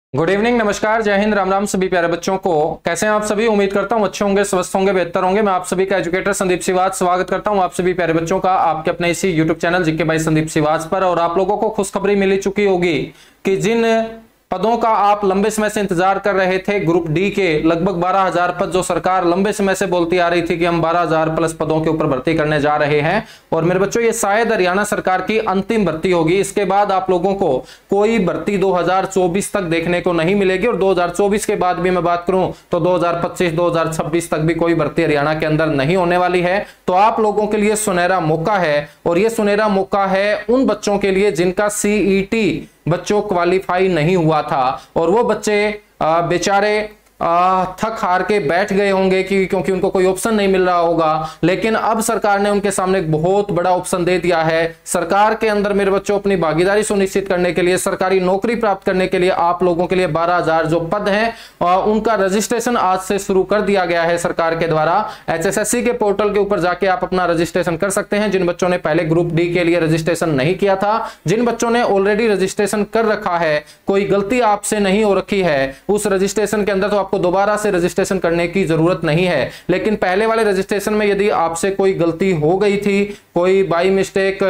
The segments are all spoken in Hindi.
गुड इवनिंग, नमस्कार, जय हिंद, राम राम सभी प्यारे बच्चों को। कैसे हैं आप सभी? उम्मीद करता हूं अच्छे होंगे, स्वस्थ होंगे, बेहतर होंगे। मैं आप सभी का एजुकेटर संदीप सिवाच स्वागत करता हूं आप सभी प्यारे बच्चों का आपके अपने इसी YouTube channel GK by Sandeep Siwach पर। और आप लोगों को खुशखबरी मिल चुकी होगी कि जिन पदों का आप लंबे समय से इंतजार कर रहे थे, ग्रुप डी के लगभग 12,000 पद जो सरकार लंबे समय से बोलती आ रही थी कि हम 12,000 प्लस पदों के ऊपर भर्ती करने जा रहे हैं। और मेरे बच्चों, ये शायद हरियाणा सरकार की अंतिम भर्ती होगी। इसके बाद आप लोगों को कोई भर्ती 2024 तक देखने को नहीं मिलेगी। और 2024 के बाद भी मैं बात करूं तो 2025 2026 तक भी कोई भर्ती हरियाणा के अंदर नहीं होने वाली है। तो आप लोगों के लिए सुनहरा मौका है, और ये सुनहरा मौका है उन बच्चों के लिए जिनका सीईटी बच्चों क्वालिफाई नहीं हुआ था। और वो बच्चे बेचारे थक हार के बैठ गए होंगे क्योंकि उनको कोई ऑप्शन नहीं मिल रहा होगा। लेकिन अब सरकार ने उनके सामने एक बहुत बड़ा ऑप्शन दे दिया है। सरकार के अंदर मेरे बच्चों अपनी भागीदारी सुनिश्चित करने के लिए, सरकारी नौकरी प्राप्त करने के लिए आप लोगों के लिए 12,000 जो पद हैं उनका रजिस्ट्रेशन आज से शुरू कर दिया गया है सरकार के द्वारा। एचएसएससी के पोर्टल के ऊपर जाके आप अपना रजिस्ट्रेशन कर सकते हैं। जिन बच्चों ने पहले ग्रुप डी के लिए रजिस्ट्रेशन नहीं किया था, जिन बच्चों ने ऑलरेडी रजिस्ट्रेशन कर रखा है, कोई गलती आपसे नहीं हो रखी है, उस रजिस्ट्रेशन के अंदर तो आपको दोबारा से रजिस्ट्रेशन करने की जरूरत नहीं है। लेकिन पहले वाले रजिस्ट्रेशन में यदि आपसे कोई गलती हो गई थी, कोई बाई मिस्टेक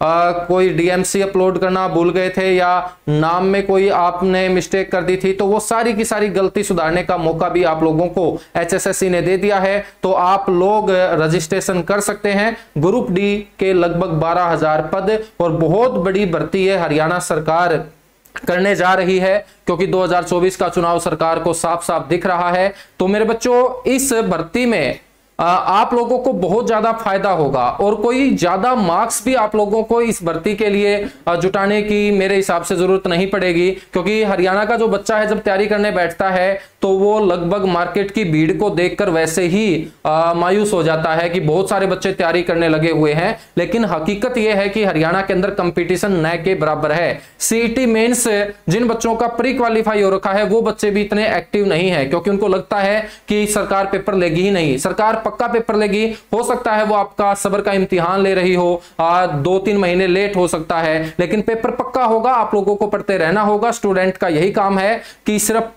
कोई डीएमसी अपलोड करना भूल गए थे या नाम में कोई आपने मिस्टेक कर दी थी, तो वो सारी की सारी गलती सुधारने का मौका भी आप लोगों को एचएसएससी ने दे दिया है। तो आप लोग रजिस्ट्रेशन कर सकते हैं। ग्रुप डी के लगभग 12,000 पद और बहुत बड़ी भर्ती है हरियाणा सरकार करने जा रही है, क्योंकि 2024 का चुनाव सरकार को साफ साफ दिख रहा है। तो मेरे बच्चों, इस भर्ती में आप लोगों को बहुत ज्यादा फायदा होगा और कोई ज्यादा मार्क्स भी आप लोगों को इस भर्ती के लिए जुटाने की मेरे हिसाब से जरूरत नहीं पड़ेगी। क्योंकि हरियाणा का जो बच्चा है जब तैयारी करने बैठता है तो वो लगभग मार्केट की भीड़ को देखकर वैसे ही मायूस हो जाता है कि बहुत सारे बच्चे तैयारी करने लगे हुए हैं। लेकिन हकीकत यह है कि हरियाणा के अंदर कंपटीशन न के बराबर है। सीईटी मेंस जिन बच्चों का प्री क्वालिफाई हो रखा है वो बच्चे भी इतने एक्टिव नहीं है, क्योंकि उनको लगता है कि सरकार पेपर लेगी ही नहीं, सरकार पक्का पेपर लेगी। हो सकता है वो आपका सब्र का इम्तिहान ले रही हो, 2-3 महीने लेट हो सकता है, लेकिन पेपर पक्का होगा। आप लोगों को पढ़ते रहना होगा। स्टूडेंट का यही काम है कि सिर्फ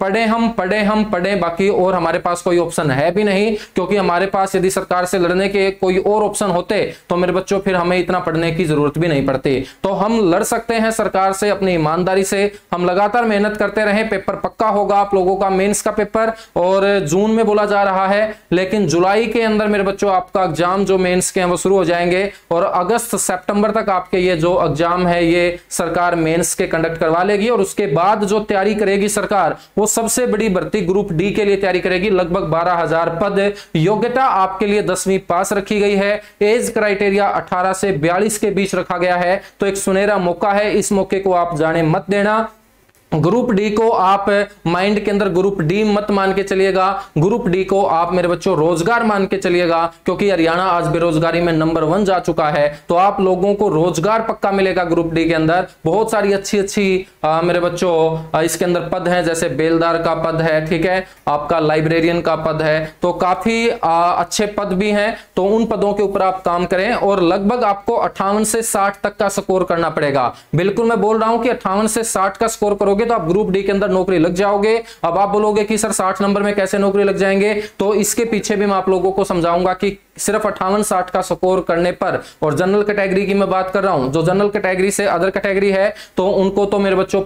हम पढ़ें, बाकी और हमारे पास कोई ऑप्शन है भी नहीं। क्योंकि हमारे पास यदि सरकार से लड़ने के कोई और ऑप्शन होते तो मेरे बच्चों फिर हमें इतना पढ़ने की जरूरत भी नहीं पड़ती। तो हम लड़ सकते हैं सरकार से अपनी ईमानदारी से। हम लगातार मेहनत करते रहें, पेपर पक्का होगा आप लोगों का, मेंस का पेपर। और जून में बोला जा रहा है, लेकिन जुलाई के अंदर मेरे बच्चों आपका एग्जाम जो मेंस के हैं वो शुरू हो जाएंगे। और अगस्त सितंबर तक आपके ये जो एग्जाम है ये सरकार मेंस के कंडक्ट करवा लेगी। और उसके बाद जो तैयारी करेगी सरकार, वो सबसे बड़ी भर्ती ग्रुप डी के लिए तैयारी करेगी। लगभग 12,000 पद। योग्यता आपके लिए 10वीं पास रखी गई है। एज क्राइटेरिया 18 से 42 के बीच रखा गया है। तो एक सुनहरा मौका है, इस मौके को आप जाने मत देना। ग्रुप डी को आप माइंड के अंदर ग्रुप डी मत मान के चलिएगा, ग्रुप डी को आप मेरे बच्चों रोजगार मान के चलिएगा। क्योंकि हरियाणा आज बेरोजगारी में नंबर 1 जा चुका है। तो आप लोगों को रोजगार पक्का मिलेगा ग्रुप डी के अंदर। बहुत सारी अच्छी मेरे बच्चों इसके अंदर पद हैं, जैसे बेलदार का पद है, ठीक है, आपका लाइब्रेरियन का पद है। तो काफी अच्छे पद भी हैं। तो उन पदों के ऊपर आप काम करें। और लगभग आपको 58 से 60 तक का स्कोर करना पड़ेगा। बिल्कुल मैं बोल रहा हूं कि 58 से 60 का स्कोर करोगे तो आप ग्रुप डी के अंदर नौकरी लग जाओगे। अब आप बोलोगे कि सर 60 नंबर में कैसे नौकरी लग जाएंगे, तो इसके पीछे भी मैं आप लोगों को समझाऊंगा कि सिर्फ 58-60 का स्कोर करने पर। और जनरल कैटेगरी की मैं बात कर रहा हूं, जो जनरल कैटेगरी से अदर कैटेगरी है तो उनको तो मेरे बच्चों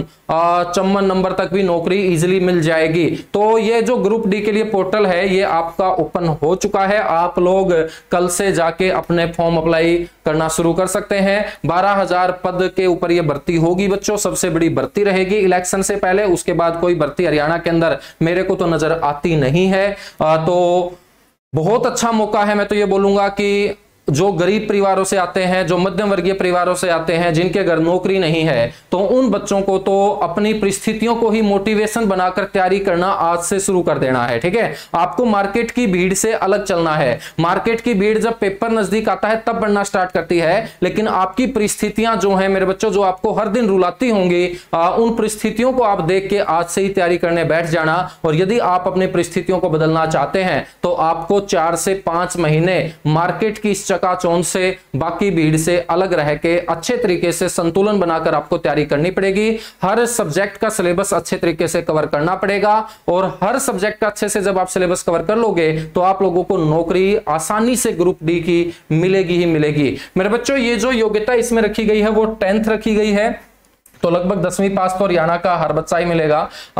55-54 नंबर तक भी नौकरी इजीली मिल जाएगी। तो ये जो ग्रुप डी के लिए पोर्टल है ये आपका ओपन हो चुका है। आप लोग कल से जाके अपने फॉर्म अप्लाई करना शुरू कर सकते हैं। 12,000 पद के ऊपर ये भर्ती होगी बच्चों, सबसे बड़ी भर्ती रहेगी इलेक्शन से पहले। उसके बाद कोई भर्ती हरियाणा के अंदर मेरे को तो नजर आती नहीं है। तो बहुत अच्छा मौका है। मैं तो ये बोलूंगा कि जो गरीब परिवारों से आते हैं, जो मध्यम वर्गीय परिवारों से आते हैं, जिनके घर नौकरी नहीं है, तो उन बच्चों को तो अपनी परिस्थितियों को ही मोटिवेशन बनाकर तैयारी करना आज से शुरू कर देना है। ठीक है, आपको मार्केट की भीड़ से अलग चलना है। मार्केट की भीड़ जब पेपर नजदीक आता है तब बढ़ना स्टार्ट करती है, लेकिन आपकी परिस्थितियां जो है मेरे बच्चों, जो आपको हर दिन रुलाती होंगी, उन परिस्थितियों को आप देख के आज से ही तैयारी करने बैठ जाना। और यदि आप अपनी परिस्थितियों को बदलना चाहते हैं तो आपको 4 से 5 महीने मार्केट की चकाचौंध से, बाकी भीड़ से अलग रह के अच्छे तरीके से संतुलन बनाकर आपको तैयारी करनी पड़ेगी। हर सब्जेक्ट का सिलेबस अच्छे तरीके से कवर करना पड़ेगा और हर सब्जेक्ट का अच्छे से जब आप सिलेबस कवर कर लोगे तो आप लोगों को नौकरी आसानी से ग्रुप डी की मिलेगी ही मिलेगी। मेरे बच्चों, ये जो योग्यता इसमें रखी गई है वो 10th रखी गई है, तो लगभग 10वीं पास तो हरियाणा का हर बच्चा ही मिलेगा।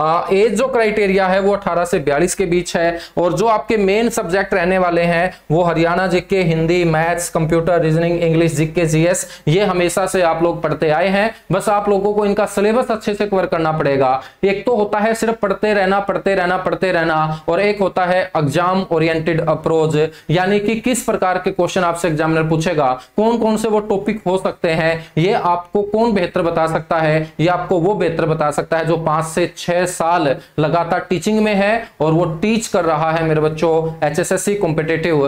एज जो क्राइटेरिया है वो 18 से 42 के बीच है और जो आपके मेन सब्जेक्ट रहने वाले हैं वो Haryana GK, Hindi, maths, computer, reasoning, English, GK, GS, ये हमेशा से आप लोग पढ़ते आए हैं। बस आप लोगों को इनका सिलेबस अच्छे से कवर करना पड़ेगा। एक तो होता है सिर्फ पढ़ते रहना पढ़ते रहना पढ़ते रहना, और एक होता है एग्जाम ओरिएंटेड अप्रोच, यानी कि किस प्रकार के क्वेश्चन आपसे एग्जामिनर पूछेगा, कौन कौन से वो टॉपिक हो सकते हैं, ये आपको कौन बेहतर बता सकता है, ये आपको वो बेहतर बता सकता है जो 5 से 6 साल लगातार टीचिंग में है और वो टीच कर रहा है मेरे बच्चों एचएसएससी कॉम्पिटिटिव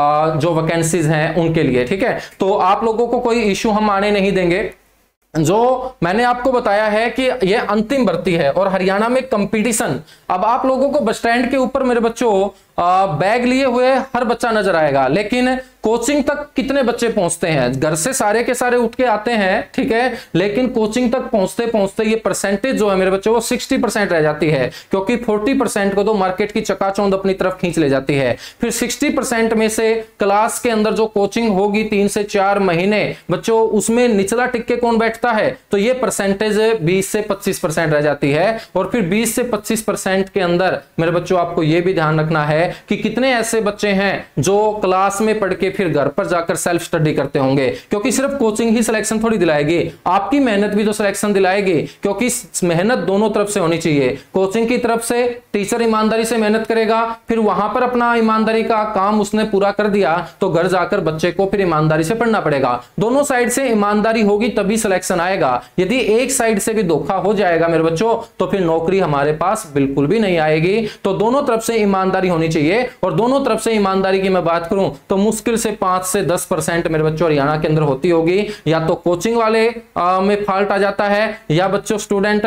जो वैकेंसीज हैं उनके लिए। ठीक है, तो आप लोगों को कोई इश्यू हम आने नहीं देंगे। जो मैंने आपको बताया है कि ये अंतिम भर्ती है और हरियाणा में कंपटीशन, अब आप लोगों को बस स्टैंड के ऊपर मेरे बच्चों बैग लिए हुए हर बच्चा नजर आएगा, लेकिन कोचिंग तक कितने बच्चे पहुंचते हैं? घर से सारे के सारे उठ के आते हैं, ठीक है, लेकिन कोचिंग तक पहुंचते पहुंचते ये परसेंटेज जो है मेरे बच्चों वो 60% रह जाती है, क्योंकि 40% को तो मार्केट की चकाचौंध अपनी तरफ खींच ले जाती है। फिर 60% में से क्लास के अंदर जो कोचिंग होगी 3 से 4 महीने बच्चों, उसमें निचला टिक्के कौन बैठता है? तो ये परसेंटेज 20 से 25% रह जाती है। और फिर 20 से 25% के अंदर मेरे बच्चों आपको यह भी ध्यान रखना है कि कितने ऐसे बच्चे हैं जो क्लास में पढ़ के फिर घर पर जाकर सेल्फ स्टडी करते होंगे, क्योंकि सिर्फ कोचिंग ही सिलेक्शन थोड़ी दिलाएगी, आपकी मेहनत भी तो सिलेक्शन दिलाएगी, क्योंकि मेहनत दोनों तरफ से होनी चाहिए। कोचिंग की तरफ से टीचर ईमानदारी से मेहनत करेगा, फिर वहां पर अपना ईमानदारी का काम उसने पूरा कर दिया तो घर जाकर बच्चे को फिर ईमानदारी से पढ़ना पड़ेगा। दोनों साइड से ईमानदारी होगी तभी सिलेक्शन आएगा। यदि एक साइड से भी धोखा हो जाएगा मेरे बच्चों तो फिर नौकरी हमारे पास बिल्कुल भी नहीं आएगी। तो दोनों तरफ से ईमानदारी होनी चाहिए, और दोनों तरफ से ईमानदारी की मैं बात करूं तो मुश्किल से 5 से 10% मेरे बच्चों हरियाणा के अंदर होती होगी। या तो कोचिंग वाले में फॉल्ट आ जाता है, या बच्चों स्टूडेंट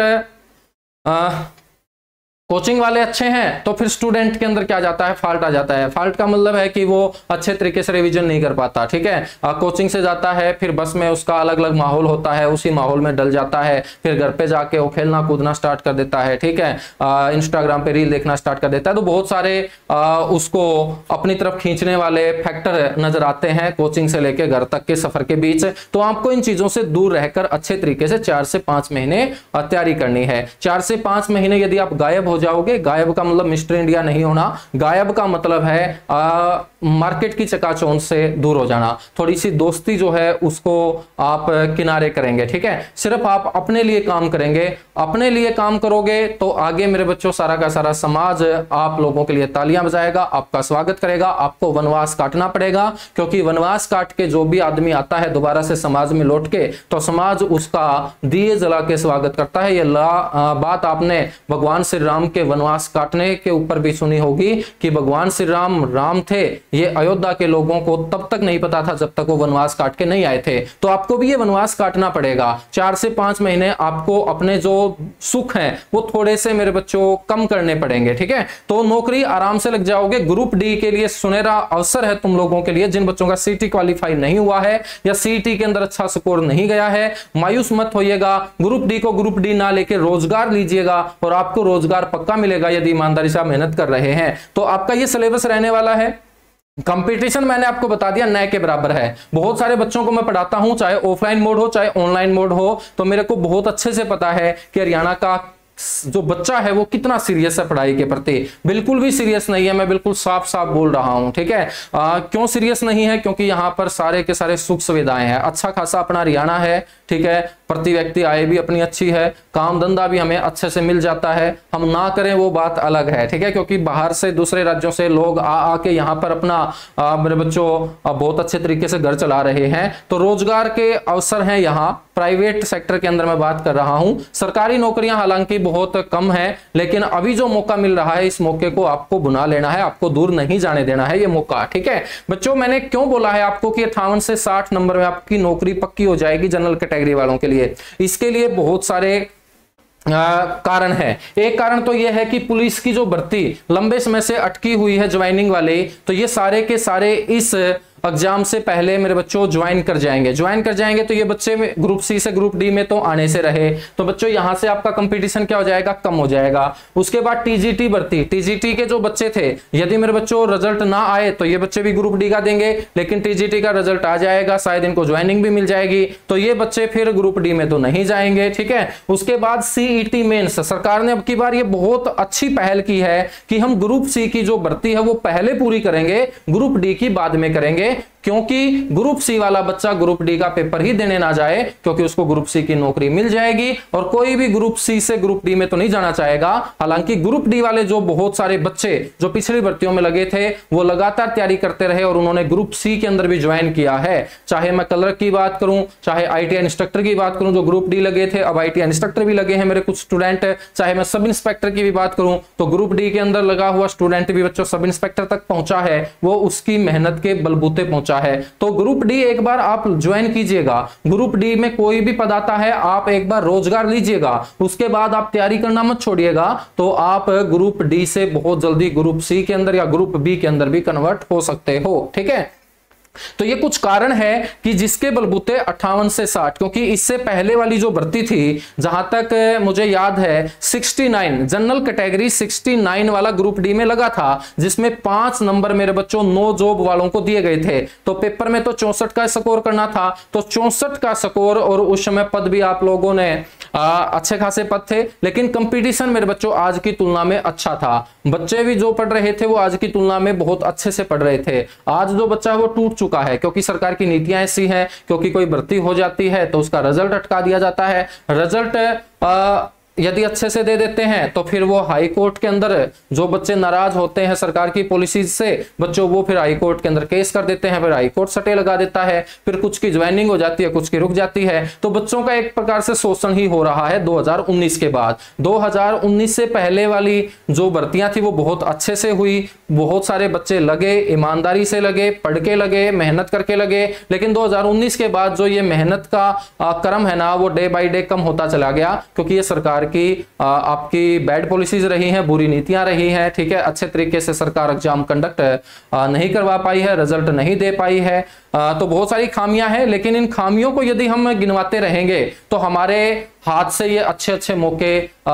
कोचिंग वाले अच्छे हैं तो फिर स्टूडेंट के अंदर क्या जाता है? फॉल्ट आ जाता है। फॉल्ट का मतलब है कि वो अच्छे तरीके से रिवीजन नहीं कर पाता, ठीक है। कोचिंग से जाता है, फिर बस में उसका अलग अलग माहौल होता है, उसी माहौल में डल जाता है, फिर घर पे जाके वो खेलना कूदना स्टार्ट कर देता है, ठीक है, इंस्टाग्राम पे रील देखना स्टार्ट कर देता है। तो बहुत सारे उसको अपनी तरफ खींचने वाले फैक्टर नजर आते हैं कोचिंग से लेकर घर तक के सफर के बीच। तो आपको इन चीजों से दूर रहकर अच्छे तरीके से 4 से 5 महीने तैयारी करनी है। 4 से 5 महीने यदि आप गायब हो जाओगे, गायब का मतलब मिस्टर इंडिया नहीं होना, गायब का मतलब है मार्केट की चकाचौंध से दूर हो जाना। थोड़ी सी दोस्ती जो है उसको आप किनारे करेंगे, ठीक है। सिर्फ आप अपने लिए काम करेंगे, अपने लिए काम करोगे तो आगे मेरे बच्चों सारा का सारा समाज आप लोगों के लिए तालियां बजाएगा, आपका स्वागत करेगा। आपको वनवास काटना पड़ेगा, क्योंकि वनवास काट के जो भी आदमी आता है दोबारा से समाज में लौट के, तो समाज उसका दिए जला के स्वागत करता है। ये बात आपने भगवान श्री राम के वनवास काटने के ऊपर भी सुनी होगी कि भगवान श्री राम थे, ये अयोध्या के लोगों को तब तक नहीं पता था जब तक वो वनवास काट के नहीं आए थे। तो आपको भी ये वनवास काटना पड़ेगा। 4 से 5 महीने आपको अपने जो सुख हैं वो थोड़े से मेरे बच्चों कम करने पड़ेंगे, ठीक है। तो नौकरी आराम से लग जाओगे। ग्रुप डी के लिए सुनहरा अवसर है तुम लोगों के लिए। जिन बच्चों का सीटी क्वालिफाई नहीं हुआ है या सीटी के अंदर अच्छा स्कोर नहीं गया है, मायूस मत होइएगा। ग्रुप डी को ग्रुप डी ना लेके रोजगार लीजिएगा और आपको रोजगार पक्का मिलेगा यदि ईमानदारी से आप मेहनत कर रहे हैं। तो आपका ये सिलेबस रहने वाला है। कंपटीशन मैंने आपको बता दिया नए के बराबर है। बहुत सारे बच्चों को मैं पढ़ाता हूं, चाहे ऑफलाइन मोड हो चाहे ऑनलाइन मोड हो, तो मेरे को बहुत अच्छे से पता है कि हरियाणा का जो बच्चा है वो कितना सीरियस है पढ़ाई के प्रति। बिल्कुल भी सीरियस नहीं है, मैं बिल्कुल साफ साफ बोल रहा हूं, ठीक है। क्यों सीरियस नहीं है? क्योंकि यहाँ पर सारे के सारे सुख सुविधाएं हैं, अच्छा खासा अपना हरियाणा है, ठीक है। प्रति व्यक्ति आय भी अपनी अच्छी है, काम धंधा भी हमें अच्छे से मिल जाता है। हम ना करें वो बात अलग है, ठीक है, क्योंकि बाहर से दूसरे राज्यों से लोग आके यहाँ पर अपना मेरे बच्चों बहुत अच्छे तरीके से घर चला रहे हैं। तो रोजगार के अवसर हैं यहाँ। प्राइवेट सेक्टर के अंदर मैं बात कर रहा हूं। सरकारी नौकरियां हालांकि बहुत कम है, लेकिन अभी जो मौका मिल रहा है इस मौके को आपको बुना लेना है, आपको दूर नहीं जाने देना है ये मौका, ठीक है। बच्चों मैंने क्यों बोला है आपको कि 58 से 60 नंबर में आपकी नौकरी पक्की हो जाएगी जनरल कैटेगरी वालों के लिए? इसके लिए बहुत सारे कारण है। एक कारण तो यह है कि पुलिस की जो भर्ती लंबे समय से अटकी हुई है ज्वाइनिंग वाले, तो ये सारे के सारे इस एग्जाम से पहले मेरे बच्चों ज्वाइन कर जाएंगे तो ये बच्चे ग्रुप सी से ग्रुप डी में तो आने से रहे, तो बच्चों यहां से आपका कंपटीशन क्या हो जाएगा, कम हो जाएगा। उसके बाद टीजीटी भर्ती, टीजीटी के जो बच्चे थे यदि मेरे बच्चों रिजल्ट ना आए तो ये बच्चे भी ग्रुप डी का देंगे, लेकिन टीजीटी का रिजल्ट आ जाएगा, शायद इनको ज्वाइनिंग भी मिल जाएगी, तो ये बच्चे फिर ग्रुप डी में तो नहीं जाएंगे, ठीक है। उसके बाद सीईटी मेंस, सरकार ने अब की बार ये बहुत अच्छी पहल की है कि हम ग्रुप सी की जो भर्ती है वो पहले पूरी करेंगे, ग्रुप डी की बाद में करेंगे, क्योंकि ग्रुप सी वाला बच्चा ग्रुप डी का पेपर ही देने ना जाए, क्योंकि उसको ग्रुप सी की नौकरी मिल जाएगी। और कोई भी ग्रुप सी से ग्रुप डी में तो नहीं जाना चाहेगा। हालांकि ग्रुप डी वाले जो बहुत सारे बच्चे जो पिछली भर्तियों में लगे थे वो लगातार तैयारी करते रहे और उन्होंने ग्रुप सी के अंदर भी ज्वाइन किया है। चाहे मैं क्लर्क की बात करूं, चाहे आईटीआई इंस्ट्रक्टर की बात करूं, जो ग्रुप डी लगे थे अब आईटीआई इंस्ट्रक्टर भी लगे हैं मेरे कुछ स्टूडेंट, चाहे मैं सब इंस्पेक्टर की भी बात करूं तो ग्रुप डी के अंदर लगा हुआ स्टूडेंट भी बच्चों सब इंस्पेक्टर तक पहुंचा है, वो उसकी मेहनत के बलबूते पहुंचा है। तो ग्रुप डी एक बार आप ज्वाइन कीजिएगा, ग्रुप डी में कोई भी पद आता है आप एक बार रोजगार लीजिएगा, उसके बाद आप तैयारी करना मत छोड़िएगा, तो आप ग्रुप डी से बहुत जल्दी ग्रुप सी के अंदर या ग्रुप बी के अंदर भी कन्वर्ट हो सकते हो, ठीक है। तो ये कुछ कारण है कि जिसके बलबूते 58 से 60, क्योंकि इससे पहले वाली जो भर्ती थी जहां तक मुझे याद है 69 जनरल कैटेगरी 69 वाला ग्रुप डी में लगा था, जिसमें 5 नंबर मेरे बच्चों नो जॉब वालों को दिए गए थे। तो पेपर में तो 64 का स्कोर करना था, तो 64 का स्कोर, और उस समय पद भी आप लोगों ने अच्छे खासे पद थे, लेकिन कंपटीशन मेरे बच्चों आज की तुलना में अच्छा था। बच्चे भी जो पढ़ रहे थे वो आज की तुलना में बहुत अच्छे से पढ़ रहे थे। आज जो बच्चा है वो टूट चुका है, क्योंकि सरकार की नीतियां ऐसी हैं, क्योंकि कोई भर्ती हो जाती है तो उसका रिजल्ट अटका दिया जाता है। रिजल्ट यदि अच्छे से दे देते हैं तो फिर वो हाई कोर्ट के अंदर जो बच्चे नाराज होते हैं सरकार की पॉलिसीज से बच्चों, वो फिर हाई कोर्ट के अंदर केस कर देते हैं, फिर हाई कोर्ट सटे लगा देता है, फिर कुछ की ज्वाइनिंग हो जाती है, कुछ की रुक जाती है। तो बच्चों का एक प्रकार से शोषण ही हो रहा है 2019 के बाद। 2019 से पहले वाली जो भर्तियां थी वो बहुत अच्छे से हुई, बहुत सारे बच्चे लगे, ईमानदारी से लगे, पढ़ के लगे, मेहनत करके लगे, लेकिन 2019 के बाद जो ये मेहनत का क्रम है ना वो डे बाई डे कम होता चला गया, क्योंकि ये सरकार की आपकी बैड पॉलिसीज रही हैं, बुरी नीतियां रही हैं, ठीक है। अच्छे तरीके से सरकार एग्जाम कंडक्ट नहीं करवा पाई है, रिजल्ट नहीं दे पाई है, तो बहुत सारी खामियां हैं। लेकिन इन खामियों को यदि हम गिनवाते रहेंगे तो हमारे हाथ से ये अच्छे अच्छे मौके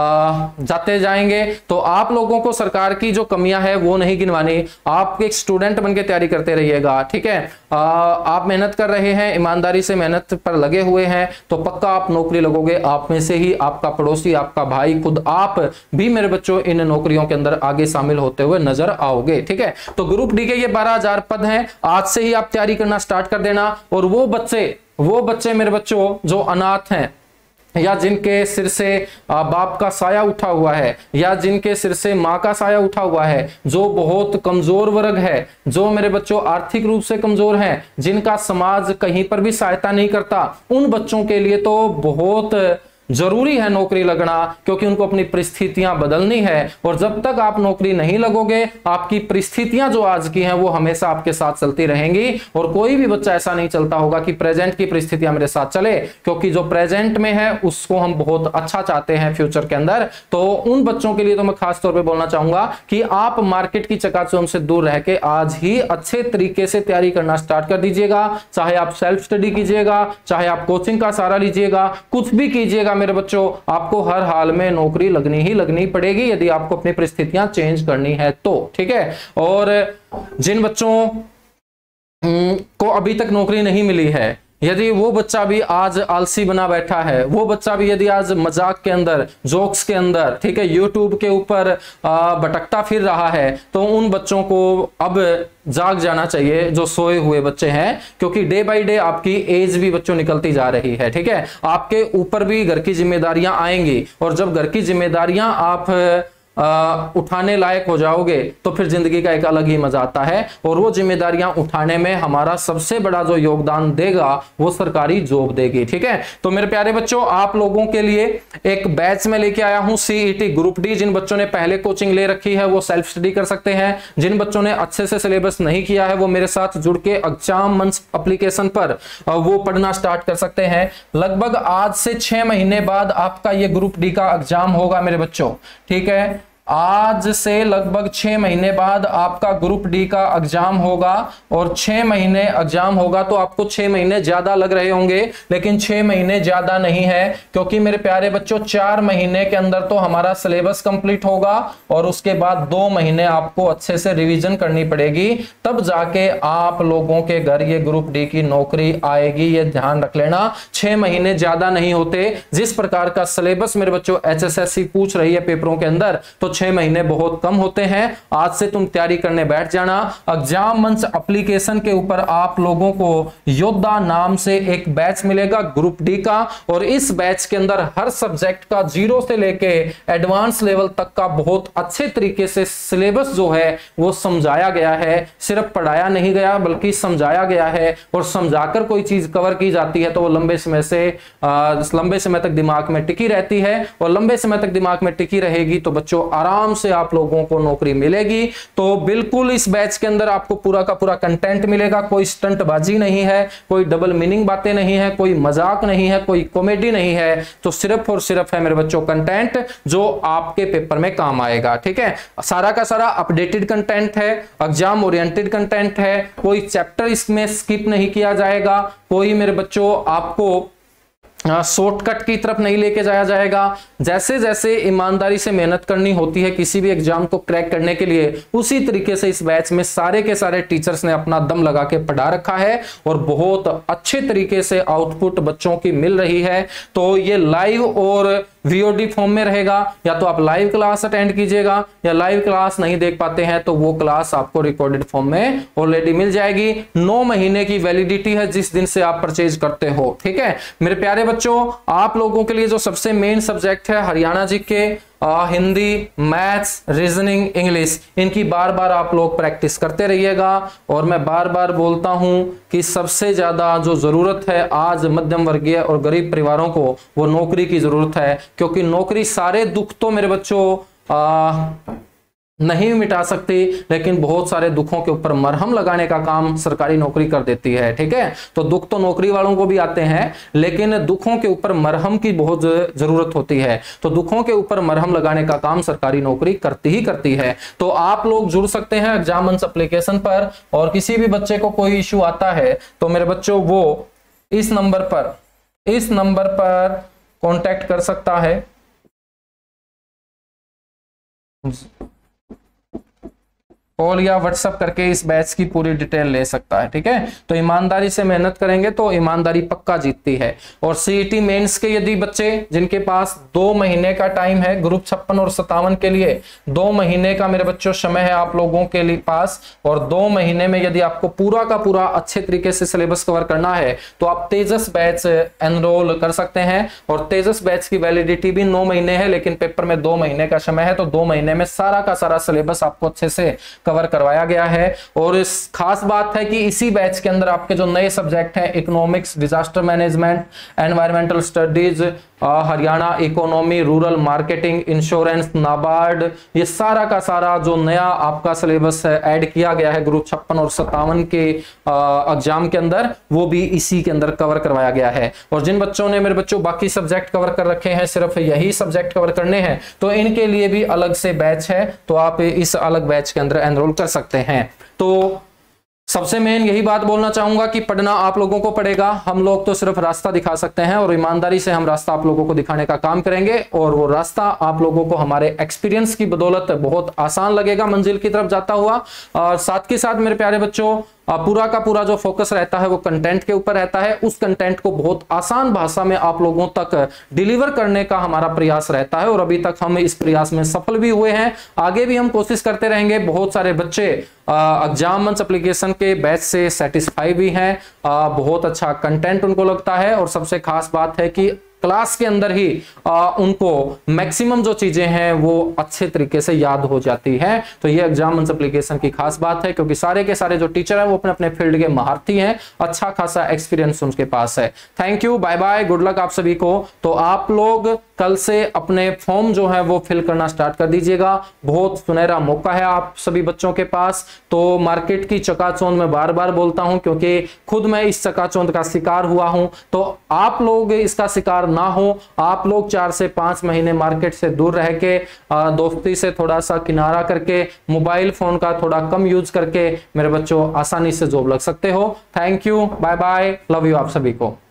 जाते जाएंगे। तो आप लोगों को सरकार की जो कमियां हैं वो नहीं गिनवानी, आप एक स्टूडेंट बनके तैयारी करते रहिएगा, ठीक है। आप मेहनत कर रहे हैं, ईमानदारी से मेहनत पर लगे हुए हैं, तो पक्का आप नौकरी लगोगे। आप में से ही आपका पड़ोसी, आपका भाई, खुद आप भी मेरे बच्चों इन नौकरियों के अंदर आगे शामिल होते हुए नजर आओगे, ठीक है। तो ग्रुप डी के ये 12,000 पद हैं, आज से ही आप तैयारी करना स्टार्ट कर देना। और वो बच्चे मेरे बच्चों जो अनाथ हैं, या जिनके सिर से बाप का साया उठा हुआ है, या जिनके सिर से माँ का साया उठा हुआ है, जो बहुत कमजोर वर्ग है, जो मेरे बच्चों आर्थिक रूप से कमजोर हैं, जिनका समाज कहीं पर भी सहायता नहीं करता, उन बच्चों के लिए तो बहुत जरूरी है नौकरी लगना, क्योंकि उनको अपनी परिस्थितियां बदलनी है। और जब तक आप नौकरी नहीं लगोगे, आपकी परिस्थितियां जो आज की हैं वो हमेशा आपके साथ चलती रहेंगी। और कोई भी बच्चा ऐसा नहीं चलता होगा कि प्रेजेंट की परिस्थितियां मेरे साथ चले, क्योंकि जो प्रेजेंट में है उसको हम बहुत अच्छा चाहते हैं फ्यूचर के अंदर। तो उन बच्चों के लिए तो मैं खास तौर पर बोलना चाहूंगा कि आप मार्केट की चकाचौंध से दूर रह के आज ही अच्छे तरीके से तैयारी करना स्टार्ट कर दीजिएगा। चाहे आप सेल्फ स्टडी कीजिएगा, चाहे आप कोचिंग का सहारा लीजिएगा, कुछ भी कीजिएगा मेरे बच्चों, आपको हर हाल में नौकरी लगनी ही लगनी पड़ेगी, यदि आपको अपनी परिस्थितियां चेंज करनी है तो, ठीक है। और जिन बच्चों को अभी तक नौकरी नहीं मिली है, यदि वो बच्चा भी आज आलसी बना बैठा है, वो बच्चा भी यदि आज मजाक के अंदर, जोक्स के अंदर, ठीक है, यूट्यूब के ऊपर भटकता फिर रहा है, तो उन बच्चों को अब जाग जाना चाहिए जो सोए हुए बच्चे हैं, क्योंकि डे बाय डे आपकी एज भी बच्चों निकलती जा रही है, ठीक है। आपके ऊपर भी घर की जिम्मेदारियां आएंगी, और जब घर की जिम्मेदारियां आप उठाने लायक हो जाओगे तो फिर जिंदगी का एक अलग ही मजा आता है। और वो जिम्मेदारियां उठाने में हमारा सबसे बड़ा जो योगदान देगा वो सरकारी जॉब देगी, ठीक है। तो मेरे प्यारे बच्चों, आप लोगों के लिए एक बैच में लेके आया हूं सीईटी ग्रुप डी। जिन बच्चों ने पहले कोचिंग ले रखी है वो सेल्फ स्टडी कर सकते हैं, जिन बच्चों ने अच्छे से सिलेबस नहीं किया है वो मेरे साथ जुड़ के एग्जाम मंच एप्लीकेशन पर वो पढ़ना स्टार्ट कर सकते हैं। लगभग आज से 6 महीने बाद आपका ये ग्रुप डी का एग्जाम होगा मेरे बच्चों, ठीक है। आज से लगभग 6 महीने बाद आपका ग्रुप डी का एग्जाम होगा, और 6 महीने एग्जाम होगा तो आपको 6 महीने ज्यादा लग रहे होंगे, लेकिन 6 महीने ज्यादा नहीं है, क्योंकि मेरे प्यारे बच्चों 4 महीने के अंदर तो हमारा सिलेबस कंप्लीट होगा और उसके बाद 2 महीने आपको अच्छे से रिवीजन करनी पड़ेगी, तब जाके आप लोगों के घर ये ग्रुप डी की नौकरी आएगी। ये ध्यान रख लेना, 6 महीने ज्यादा नहीं होते। जिस प्रकार का सिलेबस मेरे बच्चों HSSC पूछ रही है पेपरों के अंदर, तो 6 महीने बहुत कम होते हैं। आज से तुम तैयारी करने बैठ जाना। एग्जाम मंच एप्लीकेशन के ऊपर आप लोगों को योद्धा नाम से एक बैच मिलेगा ग्रुप डी का, और इस बैच के अंदर हर सब्जेक्ट का 0 से लेके एडवांस लेवल तक का बहुत अच्छे तरीके से सिलेबस जो है वो समझाया गया है। सिर्फ पढ़ाया नहीं गया बल्कि समझाया गया है, और समझाकर कोई चीज कवर की जाती है तो वो लंबे समय तक दिमाग में टिकी रहती है, और लंबे समय तक दिमाग में टिकी रहेगी तो बच्चों आराम से आप लोगों को नौकरी मिलेगी। तो बिल्कुल इस बैच के अंदर आपको पूरा का पूरा कंटेंट मिलेगा, कोई स्टंटबाजी नहीं है, कोई डबल मीनिंग बातें नहीं है, कोई मजाक नहीं है, कोई कॉमेडी नहीं है, तो सिर्फ और सिर्फ है मेरे बच्चों कंटेंट जो आपके पेपर में काम आएगा। ठीक है, सारा का सारा अपडेटेड कंटेंट है, एग्जाम ओरिएंटेड कंटेंट है, कोई चैप्टर इसमें स्किप नहीं किया जाएगा, कोई मेरे बच्चों आपको शॉर्टकट की तरफ नहीं लेके जाया जाएगा। जैसे जैसे ईमानदारी से मेहनत करनी होती है किसी भी एग्जाम को क्रैक करने के लिए, उसी तरीके से इस बैच में सारे के सारे टीचर्स ने अपना दम लगा के पढ़ा रखा है, और बहुत अच्छे तरीके से आउटपुट बच्चों की मिल रही है। तो ये लाइव और VOD फॉर्म में रहेगा, या तो आप लाइव क्लास अटेंड कीजिएगा, या लाइव क्लास नहीं देख पाते हैं तो वो क्लास आपको रिकॉर्डेड फॉर्म में ऑलरेडी मिल जाएगी। 9 महीने की वैलिडिटी है जिस दिन से आप परचेज करते हो। ठीक है मेरे प्यारे बच्चों, आप लोगों के लिए जो सबसे मेन सब्जेक्ट है हरियाणा जी के हिंदी, मैथ्स, रीजनिंग, इंग्लिश, इनकी बार बार आप लोग प्रैक्टिस करते रहिएगा। और मैं बार बार बोलता हूं कि सबसे ज्यादा जो जरूरत है आज मध्यम वर्गीय और गरीब परिवारों को, वो नौकरी की जरूरत है, क्योंकि नौकरी सारे दुख तो मेरे बच्चों नहीं मिटा सकती, लेकिन बहुत सारे दुखों के ऊपर मरहम लगाने का काम सरकारी नौकरी कर देती है। ठीक है, तो दुख तो नौकरी वालों को भी आते हैं, लेकिन दुखों के ऊपर मरहम की बहुत जरूरत होती है, तो दुखों के ऊपर मरहम लगाने का काम सरकारी नौकरी करती ही करती है। तो आप लोग जुड़ सकते हैं एग्जाम मंच एप्लीकेशन पर, और किसी भी बच्चे को कोई इश्यू आता है तो मेरे बच्चों वो इस नंबर पर कांटेक्ट कर सकता है। कॉल या व्हाट्सएप करके इस बैच की पूरी डिटेल ले सकता है। ठीक है, तो ईमानदारी से मेहनत करेंगे तो ईमानदारी पक्का जीतती है। और CET मेंस के यदि बच्चे जिनके पास 2 महीने का टाइम है, ग्रुप 56 और 57 के लिए 2 महीने का मेरे बच्चों समय है आप लोगों के लिए पास, और 2 महीने में यदि आपको पूरा का पूरा अच्छे तरीके से सिलेबस कवर करना है तो आप तेजस बैच एनरोल कर सकते हैं। और तेजस बैच की वैलिडिटी भी 9 महीने है, लेकिन पेपर में 2 महीने का समय है, तो 2 महीने में सारा का सारा सिलेबस आपको अच्छे से कवर करवाया गया है। और इस खास बात है कि इसी बैच के अंदर आपके जो नए सब्जेक्ट हैं, economics, disaster management, environmental studies, Haryana economy, rural marketing, insurance, NABARD, ये सारा का सारा जो नया आपका सिलेबस ऐड किया गया है ग्रुप 56 और 57 के एग्जाम के अंदर, वो भी इसी के अंदर कवर करवाया गया है। और जिन बच्चों ने मेरे बच्चों बाकी सब्जेक्ट कवर कर रखे हैं, सिर्फ यही सब्जेक्ट कवर करने हैं, तो इनके लिए भी अलग से बैच है, तो आप इस अलग बैच के अंदर एनरोल कर सकते हैं। तो सबसे मेन यही बात बोलना चाहूंगा कि पढ़ना आप लोगों को पड़ेगा, हम लोग तो सिर्फ रास्ता दिखा सकते हैं, और ईमानदारी से हम रास्ता आप लोगों को दिखाने का काम करेंगे, और वो रास्ता आप लोगों को हमारे एक्सपीरियंस की बदौलत बहुत आसान लगेगा मंजिल की तरफ जाता हुआ। और साथ के साथ मेरे प्यारे बच्चों, पूरा का पूरा जो फोकस रहता है वो कंटेंट के ऊपर रहता है। उस कंटेंट को बहुत आसान भाषा में आप लोगों तक डिलीवर करने का हमारा प्रयास रहता है, और अभी तक हम इस प्रयास में सफल भी हुए हैं, आगे भी हम कोशिश करते रहेंगे। बहुत सारे बच्चे एग्जाम मंच एप्लीकेशन के बैच से सेटिस्फाई भी हैं, बहुत अच्छा कंटेंट उनको लगता है, और सबसे खास बात है कि क्लास के अंदर ही उनको मैक्सिमम जो चीजें हैं वो अच्छे तरीके से याद हो जाती हैं। तो ये एग्जाम मंच एप्लीकेशन की खास बात है, क्योंकि सारे के सारे जो टीचर हैं वो अपने अपने फील्ड के महारथी हैं, अच्छा खासा एक्सपीरियंस उनके पास है। Thank you, bye bye, good luck आप सभी को। तो आप लोग कल से अपने फॉर्म जो है वो फिल करना स्टार्ट कर दीजिएगा, बहुत सुनहरा मौका है आप सभी बच्चों के पास। तो मार्केट की चकाचौंध में बार बार बोलता हूं, क्योंकि खुद मैं इस चकाचौंध का शिकार हुआ हूं, तो आप लोग इसका शिकार ना हो, आप लोग 4 से 5 महीने मार्केट से दूर रह के दोस्ती से थोड़ा सा किनारा करके मोबाइल फोन का थोड़ा कम यूज करके मेरे बच्चों आसानी से जॉब लग सकते हो। Thank you, bye bye, love you आप सभी को।